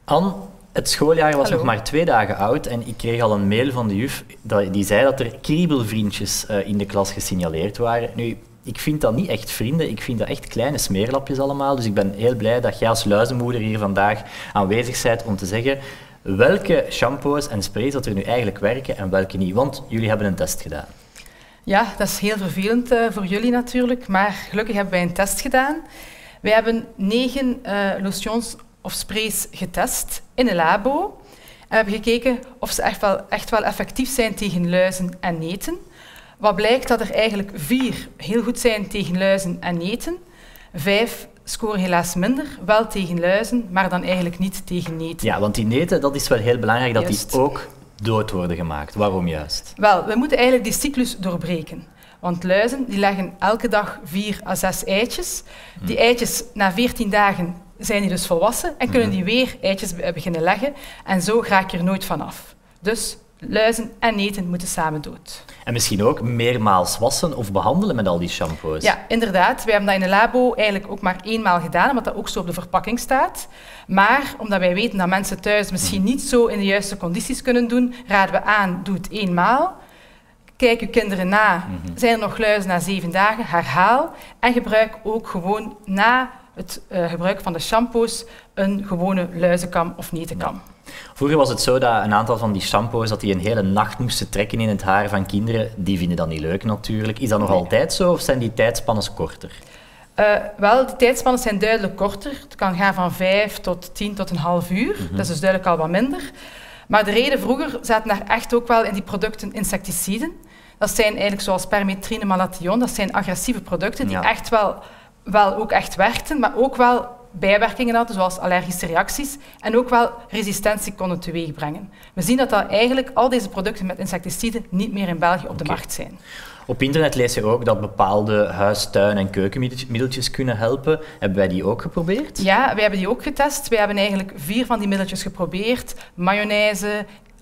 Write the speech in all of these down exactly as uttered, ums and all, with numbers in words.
Anne, het schooljaar was Hallo. nog maar twee dagen oud en ik kreeg al een mail van de juf die zei dat er kriebelvriendjes uh, in de klas gesignaleerd waren. Nu, ik vind dat niet echt vrienden, ik vind dat echt kleine smeerlapjes allemaal. Dus ik ben heel blij dat jij als luizenmoeder hier vandaag aanwezig bent om te zeggen welke shampoos en sprays dat er nu eigenlijk werken en welke niet. Want jullie hebben een test gedaan. Ja, dat is heel vervelend uh, voor jullie natuurlijk, maar gelukkig hebben wij een test gedaan. Wij hebben negen uh, lotions of sprays getest in een labo. En we hebben gekeken of ze echt wel, echt wel effectief zijn tegen luizen en neten. Wat blijkt dat er eigenlijk vier heel goed zijn tegen luizen en neten. Vijf scoren helaas minder, wel tegen luizen, maar dan eigenlijk niet tegen neten. Ja, want die neten, dat is wel heel belangrijk dat Juist. die ook dood worden gemaakt. Waarom juist? Wel, we moeten eigenlijk die cyclus doorbreken. Want luizen die leggen elke dag vier à zes eitjes. Die eitjes na veertien dagen zijn die dus volwassen en kunnen die weer eitjes beginnen leggen. En zo raak je er nooit van af. Dus luizen en neten moeten samen dood. En misschien ook meermaals wassen of behandelen met al die shampoos. Ja, inderdaad. We hebben dat in een labo eigenlijk ook maar eenmaal gedaan, omdat dat ook zo op de verpakking staat. Maar omdat wij weten dat mensen thuis misschien niet zo in de juiste condities kunnen doen, raden we aan, doe het eenmaal. Kijk uw kinderen na. Zijn er nog luizen na zeven dagen? Herhaal. En gebruik ook gewoon na het uh, gebruik van de shampoos een gewone luizenkam of netenkam. Vroeger was het zo dat een aantal van die shampoos dat die een hele nacht moesten trekken in het haar van kinderen. Die vinden dat niet leuk natuurlijk. Is dat nog Nee. altijd zo of zijn die tijdspannen korter? Uh, wel, de tijdspannen zijn duidelijk korter. Het kan gaan van vijf tot tien tot een half uur. Mm-hmm. Dat is dus duidelijk al wat minder. Maar de reden, vroeger zaten daar echt ook wel in die producten insecticiden. Dat zijn eigenlijk zoals permetrine, malathion. Dat zijn agressieve producten die Ja. echt wel, wel ook echt werkten, maar ook wel bijwerkingen hadden, zoals allergische reacties, en ook wel resistentie konden teweegbrengen. We zien dat, dat eigenlijk al deze producten met insecticiden niet meer in België op okay. de markt zijn. Op internet lees je ook dat bepaalde huis-, tuin- en keukenmiddeltjes kunnen helpen. Hebben wij die ook geprobeerd? Ja, wij hebben die ook getest. Wij hebben eigenlijk vier van die middeltjes geprobeerd. Mayonaise,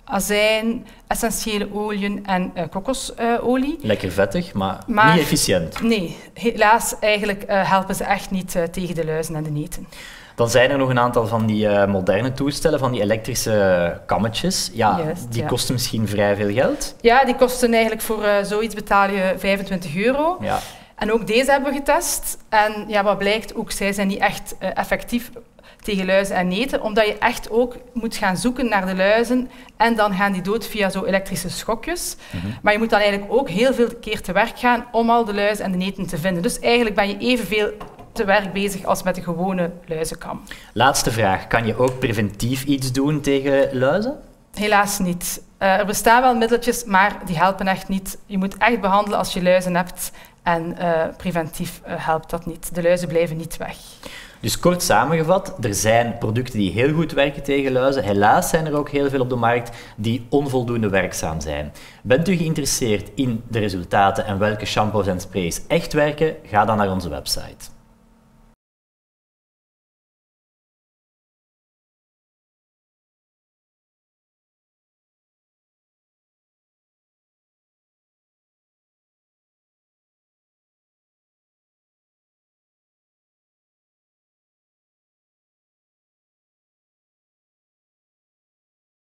azijn, essentiële oliën en uh, kokosolie. Lekker vettig, maar, maar niet efficiënt. Nee, helaas eigenlijk uh, helpen ze echt niet uh, tegen de luizen en de neten. Dan zijn er nog een aantal van die uh, moderne toestellen, van die elektrische kammetjes. Ja, Juist, die ja. kosten misschien vrij veel geld. Ja, die kosten eigenlijk voor uh, zoiets betaal je vijfentwintig euro. Ja. En ook deze hebben we getest. En ja, wat blijkt, ook zij zijn niet echt uh, effectief tegen luizen en neten, omdat je echt ook moet gaan zoeken naar de luizen en dan gaan die dood via zo elektrische schokjes. Mm-hmm. Maar je moet dan eigenlijk ook heel veel keer te werk gaan om al de luizen en de neten te vinden. Dus eigenlijk ben je evenveel te werk bezig als met de gewone luizenkam. Laatste vraag. Kan je ook preventief iets doen tegen luizen? Helaas niet. Uh, er bestaan wel middeltjes, maar die helpen echt niet. Je moet echt behandelen als je luizen hebt en uh, preventief uh, helpt dat niet. De luizen blijven niet weg. Dus kort samengevat, er zijn producten die heel goed werken tegen luizen. Helaas zijn er ook heel veel op de markt die onvoldoende werkzaam zijn. Bent u geïnteresseerd in de resultaten en welke shampoos en sprays echt werken? Ga dan naar onze website.